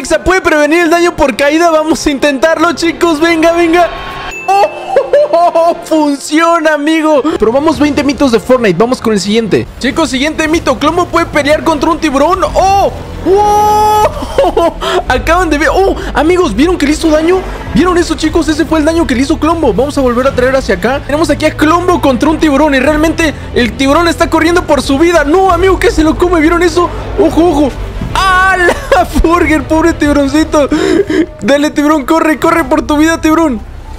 Pizza puede prevenir el daño por caída. Vamos a intentarlo, chicos. Venga, venga. ¡Oh! ¡Funciona, amigo! Probamos 20 mitos de Fortnite. Vamos con el siguiente. Chicos, siguiente mito. Clombo puede pelear contra un tiburón. ¡Oh! ¡Wow! Acaban de ver. ¡Oh! Amigos, ¿vieron que le hizo daño? ¿Vieron eso, chicos? Ese fue el daño que le hizo Clombo. Vamos a volver a traer hacia acá. Tenemos aquí a Clombo contra un tiburón. Y realmente el tiburón está corriendo por su vida. No, amigo, que se lo come. ¿Vieron eso? ¡Ojo, ojo! ¡Ah, la burger! Pobre tiburoncito. Dale, tiburón, corre, corre por tu vida, tiburón.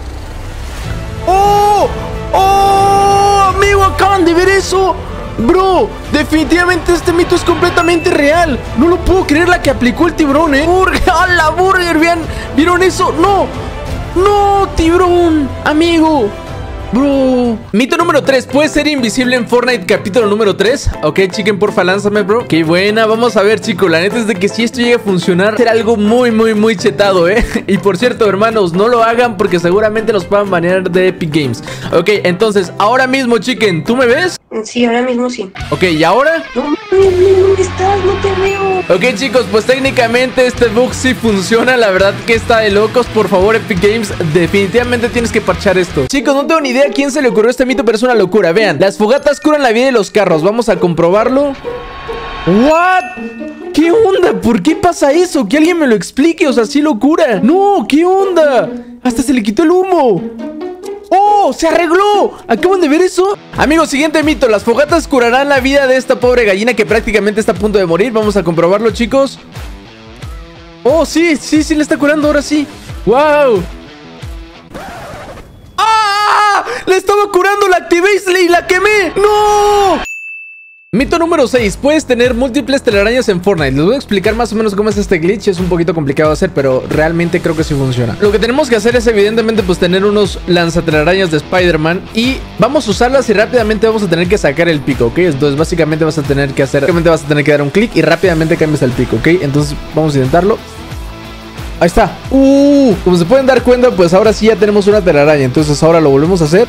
¡Oh! ¡Oh! Amigo, acaban de ver eso. Bro, definitivamente este mito es completamente real. No lo puedo creer la que aplicó el tiburón, Burger, ¡a la burger! ¿Vieron eso? ¡No! ¡No, tiburón! Amigo. Bro. Mito número 3. ¿Puede ser invisible en Fortnite capítulo número 3? Ok, chicken, porfa, lánzame, bro. Qué buena. Vamos a ver, chicos. La neta es de que si esto llega a funcionar, será algo muy, muy, muy chetado, Y por cierto, hermanos, no lo hagan porque seguramente nos puedan banear de Epic Games. Ok, entonces, ahora mismo, chicken, ¿tú me ves? Sí, ahora mismo sí. Ok, ¿y ahora? No, ¿dónde estás? No te veo. Ok, chicos, pues técnicamente este bug sí funciona. La verdad que está de locos. Por favor, Epic Games, definitivamente tienes que parchar esto. Chicos, no tengo ni idea a quién se le ocurrió este mito, pero es una locura. Vean, las fogatas curan la vida de los carros. Vamos a comprobarlo. ¿What? ¿Qué onda? ¿Por qué pasa eso? Que alguien me lo explique. O sea, sí lo cura. No, ¿qué onda? Hasta se le quitó el humo. ¡Oh! ¡Se arregló! ¿Acaban de ver eso? Amigos, siguiente mito. Las fogatas curarán la vida de esta pobre gallina que prácticamente está a punto de morir. Vamos a comprobarlo, chicos. ¡Oh, sí! Sí, sí le está curando ahora sí. ¡Wow! ¡Ah! ¡Le estaba curando! ¡La activé y la quemé! ¡No! Mito número 6. Puedes tener múltiples telarañas en Fortnite. Les voy a explicar más o menos cómo es este glitch. Es un poquito complicado de hacer, pero realmente creo que sí funciona. Lo que tenemos que hacer es evidentemente pues tener unos lanzatelarañas de Spider-Man y vamos a usarlas y rápidamente vamos a tener que sacar el pico, ¿ok? Entonces básicamente vas a tener que dar un clic y rápidamente cambias el pico, ¿ok? Entonces vamos a intentarlo. Ahí está. Como se pueden dar cuenta, pues ahora sí ya tenemos una telaraña. Entonces ahora lo volvemos a hacer.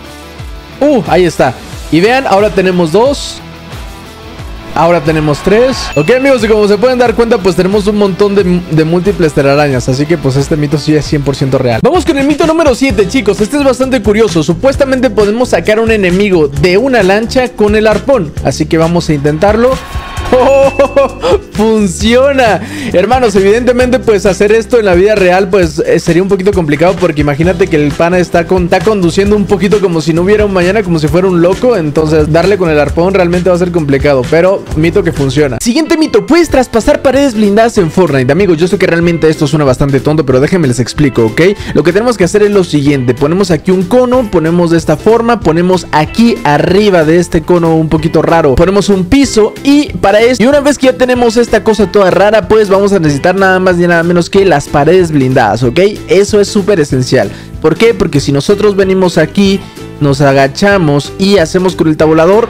Ahí está. Y vean, ahora tenemos 2. Ahora tenemos 3. Ok, amigos, y como se pueden dar cuenta, pues tenemos un montón de múltiples telarañas. Así que pues este mito sí es 100% real. Vamos con el mito número 7, chicos. Este es bastante curioso. Supuestamente podemos sacar a un enemigo de una lancha con el arpón. Así que vamos a intentarlo. ¡Oh! ¡Funciona! Hermanos, evidentemente pues hacer esto en la vida real pues sería un poquito complicado, porque imagínate que el pana está conduciendo un poquito como si no hubiera un mañana, como si fuera un loco. Entonces darle con el arpón realmente va a ser complicado, pero mito que funciona. Siguiente mito. Puedes traspasar paredes blindadas en Fortnite. Amigos, yo sé que realmente esto suena bastante tonto, pero déjenme les explico, ¿ok? Lo que tenemos que hacer es lo siguiente. Ponemos aquí un cono, ponemos de esta forma, ponemos aquí arriba de este cono un poquito raro, ponemos un piso y para esto, y una vez que ya tenemos esta cosa toda rara, pues vamos a necesitar nada más ni nada menos que las paredes blindadas, ¿ok? Eso es súper esencial. ¿Por qué? Porque si nosotros venimos aquí, nos agachamos y hacemos con el tabulador,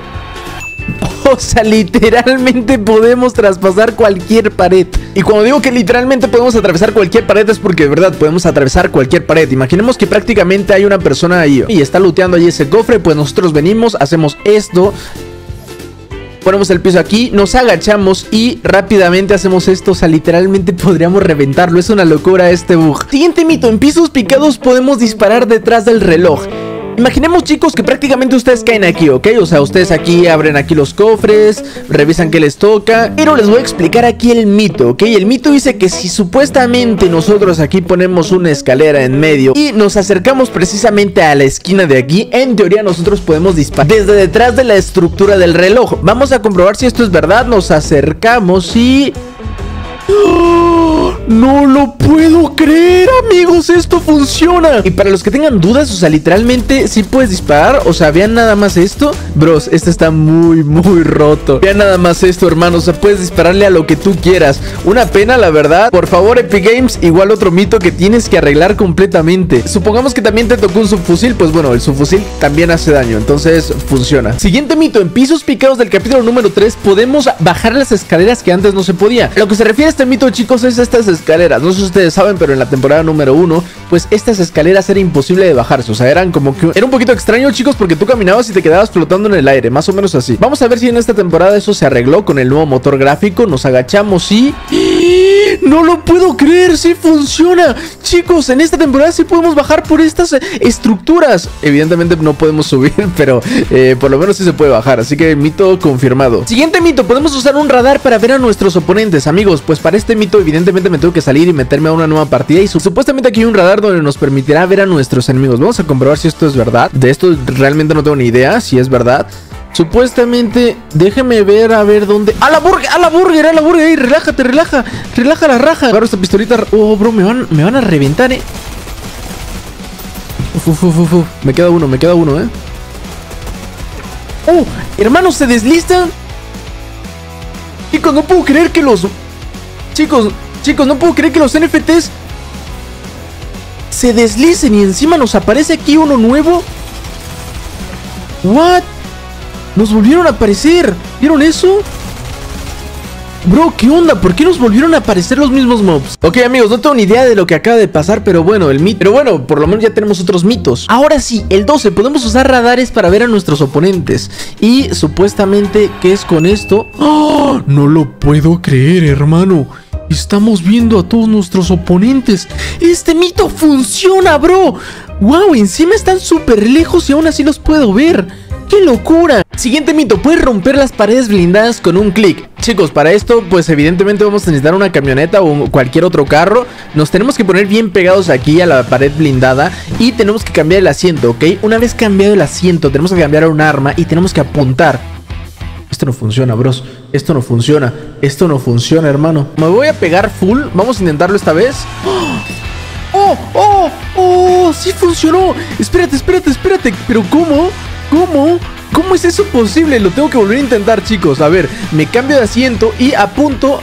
o sea, literalmente podemos traspasar cualquier pared. Y cuando digo que literalmente podemos atravesar cualquier pared es porque de verdad podemos atravesar cualquier pared. Imaginemos que prácticamente hay una persona ahí y está looteando ahí ese cofre. Pues nosotros venimos, hacemos esto, ponemos el piso aquí, nos agachamos y rápidamente hacemos esto. O sea, literalmente podríamos reventarlo. Es una locura este bug. Siguiente mito. En pisos picados podemos disparar detrás del reloj. Imaginemos, chicos, que prácticamente ustedes caen aquí, ¿ok? O sea, ustedes aquí abren aquí los cofres, revisan qué les toca, pero les voy a explicar aquí el mito, ¿ok? El mito dice que si supuestamente nosotros aquí ponemos una escalera en medio y nos acercamos precisamente a la esquina de aquí, en teoría nosotros podemos disparar desde detrás de la estructura del reloj. Vamos a comprobar si esto es verdad. Nos acercamos y... ¡Oh! No lo puedo creer, amigos, esto funciona. Y para los que tengan dudas, o sea, literalmente sí puedes disparar. O sea, vean nada más esto. Bros, este está muy, muy roto. Vean nada más esto, hermanos. O sea, puedes dispararle a lo que tú quieras. Una pena, la verdad. Por favor, Epic Games, igual otro mito que tienes que arreglar completamente. Supongamos que también te tocó un subfusil. Pues bueno, el subfusil también hace daño, entonces funciona. Siguiente mito. En pisos picados del capítulo número 3 podemos bajar las escaleras que antes no se podía. Lo que se refiere a este mito, chicos, es estas escaleras. No sé si ustedes saben, pero en la temporada número 1, pues estas escaleras era imposible de bajarse. O sea, eran como que... Era un poquito extraño, chicos, porque tú caminabas y te quedabas flotando en el aire, más o menos así. Vamos a ver si en esta temporada eso se arregló con el nuevo motor gráfico. Nos agachamos y... No lo puedo creer, sí funciona. Chicos, en esta temporada sí podemos bajar por estas estructuras. Evidentemente no podemos subir, pero por lo menos sí se puede bajar. Así que mito confirmado. Siguiente mito, podemos usar un radar para ver a nuestros oponentes. Amigos, pues para este mito evidentemente me tengo que salir y meterme a una nueva partida. Y supuestamente aquí hay un radar donde nos permitirá ver a nuestros enemigos. Vamos a comprobar si esto es verdad. De esto realmente no tengo ni idea si es verdad. Supuestamente, déjeme ver a ver dónde. ¡A la burger! ¡A la burger! ¡A la burger! ¡Ey, relájate, relaja! ¡Relaja la raja! Agarro esta pistolita. Oh, bro, me van a reventar, Me queda uno, ¡Oh! Hermanos, se deslizan. Chicos, no puedo creer que los... Chicos, no puedo creer que los NFTs se deslicen y encima nos aparece aquí uno nuevo. ¿What? Nos volvieron a aparecer. ¿Vieron eso? Bro, ¿qué onda? ¿Por qué nos volvieron a aparecer los mismos mobs? Ok, amigos, no tengo ni idea de lo que acaba de pasar, pero bueno, por lo menos ya tenemos otros mitos. Ahora sí, el 12, podemos usar radares para ver a nuestros oponentes. Y supuestamente, ¿qué es con esto? ¡Oh! No lo puedo creer, hermano. Estamos viendo a todos nuestros oponentes. Este mito funciona, bro. Wow, encima están súper lejos y aún así los puedo ver. ¡Qué locura! Siguiente mito, puedes romper las paredes blindadas con un clic. Chicos, para esto, pues evidentemente vamos a necesitar una camioneta o cualquier otro carro. Nos tenemos que poner bien pegados aquí a la pared blindada y tenemos que cambiar el asiento, ¿ok? Una vez cambiado el asiento, tenemos que cambiar a un arma y tenemos que apuntar. Esto no funciona, bros. Esto no funciona. Esto no funciona, hermano. Me voy a pegar full. Vamos a intentarlo esta vez. ¡Oh! ¡Oh! ¡Oh! ¡Sí funcionó! Espérate. ¿Pero cómo? ¿Cómo es eso posible? Lo tengo que volver a intentar, chicos. A ver, me cambio de asiento y apunto.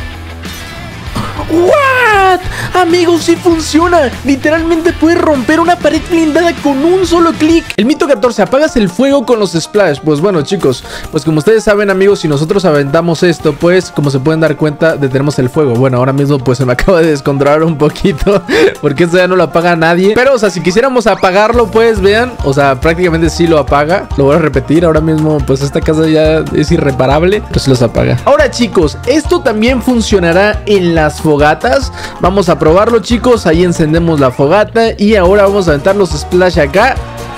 ¿What? Amigos, sí funciona. Literalmente puedes romper una pared blindada con un solo clic. El mito 14, apagas el fuego con los splash. Pues bueno, chicos, pues como ustedes saben, amigos, si nosotros aventamos esto, pues como se pueden dar cuenta, detenemos el fuego. Bueno, ahora mismo pues se me acaba de descontrolar un poquito porque esto ya no lo apaga nadie. Pero, o sea, si quisiéramos apagarlo, pues vean, o sea, prácticamente sí lo apaga. Lo voy a repetir, ahora mismo pues esta casa ya es irreparable, pues los apaga. Ahora, chicos, esto también funcionará en las fogatas. Vamos a probarlo, chicos. Ahí encendemos la fogata y ahora vamos a aventar los splash acá.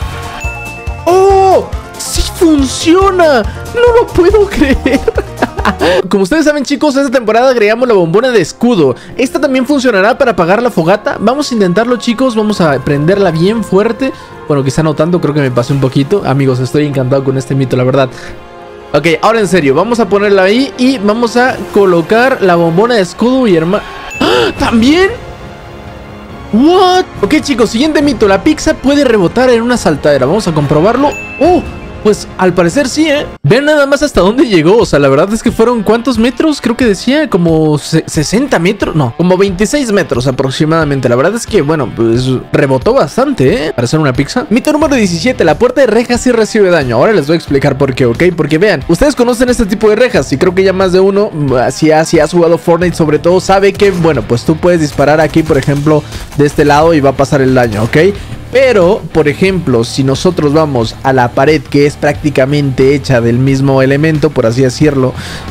¡Oh! ¡Sí funciona! ¡No lo puedo creer! Como ustedes saben, chicos, esta temporada agregamos la bombona de escudo. Esta también funcionará para apagar la fogata. Vamos a intentarlo, chicos. Vamos a prenderla bien fuerte. Bueno, quizá no tanto, creo que me pasé un poquito. Amigos, estoy encantado con este mito, la verdad. Ok, ahora en serio, vamos a ponerla ahí y vamos a colocar la bombona de escudo y hermano. ¡Ah! ¿También? ¿What? Ok, chicos, siguiente mito. La pizza puede rebotar en una saltadera. Vamos a comprobarlo. ¡Oh! Pues al parecer sí, ¿eh? Vean nada más hasta dónde llegó. O sea, la verdad es que fueron ¿cuántos metros? Creo que decía como 60 metros. No, como 26 metros aproximadamente. La verdad es que, bueno, pues rebotó bastante, ¿eh? Para hacer una pizza. Mito número 17. La puerta de rejas sí recibe daño. Ahora les voy a explicar por qué, ¿ok? Porque vean, ustedes conocen este tipo de rejas y creo que ya más de uno, si has jugado Fortnite sobre todo, sabe que, bueno, pues tú puedes disparar aquí, por ejemplo, de este lado y va a pasar el daño, ¿ok? Pero, por ejemplo, si nosotros vamos a la pared que es prácticamente hecha del mismo elemento, por así decirlo.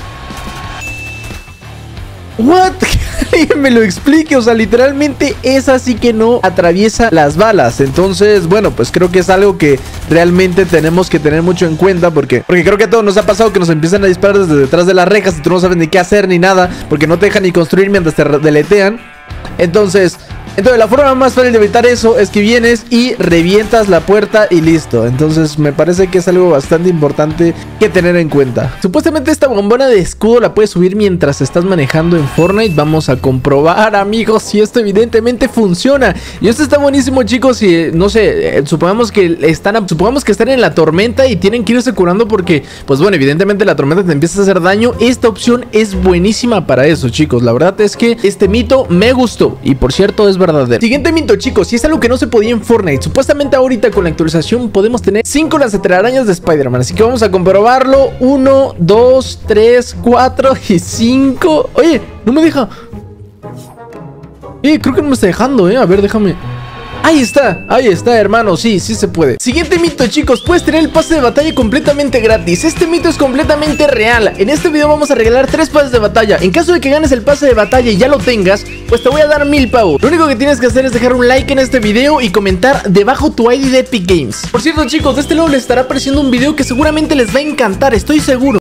¿What? Que me lo explique, o sea, literalmente es así que no atraviesa las balas. Entonces, bueno, pues creo que es algo que realmente tenemos que tener mucho en cuenta porque creo que a todos nos ha pasado que nos empiezan a disparar desde detrás de las rejas y tú no sabes ni qué hacer ni nada porque no te dejan ni construir mientras te deletean. Entonces, la forma más fácil de evitar eso es que vienes y revientas la puerta y listo. Entonces me parece que es algo bastante importante que tener en cuenta. Supuestamente esta bombona de escudo la puedes subir mientras estás manejando en Fortnite. Vamos a comprobar, amigos, si esto evidentemente funciona. Y esto está buenísimo, chicos. Y no sé, supongamos que están en la tormenta y tienen que irse curando porque, pues bueno, evidentemente la tormenta te empieza a hacer daño. Esta opción es buenísima para eso, chicos. La verdad es que este mito me gustó y, por cierto, es verdadero. Siguiente mito, chicos, y es algo que no se podía en Fortnite. Supuestamente ahorita con la actualización podemos tener 5 lanzatelarañas de Spider-Man. Así que vamos a comprobarlo. 1, 2, 3, 4 y 5. Oye, no me deja. Creo que no me está dejando, a ver, déjame. Ahí está, hermano, sí se puede. Siguiente mito, chicos, puedes tener el pase de batalla completamente gratis. Este mito es completamente real. En este video vamos a regalar 3 pases de batalla. En caso de que ganes el pase de batalla y ya lo tengas, pues te voy a dar 1000 pavos. Lo único que tienes que hacer es dejar un like en este video y comentar debajo tu ID de Epic Games. Por cierto, chicos, de este lado les estará apareciendo un video que seguramente les va a encantar, estoy seguro.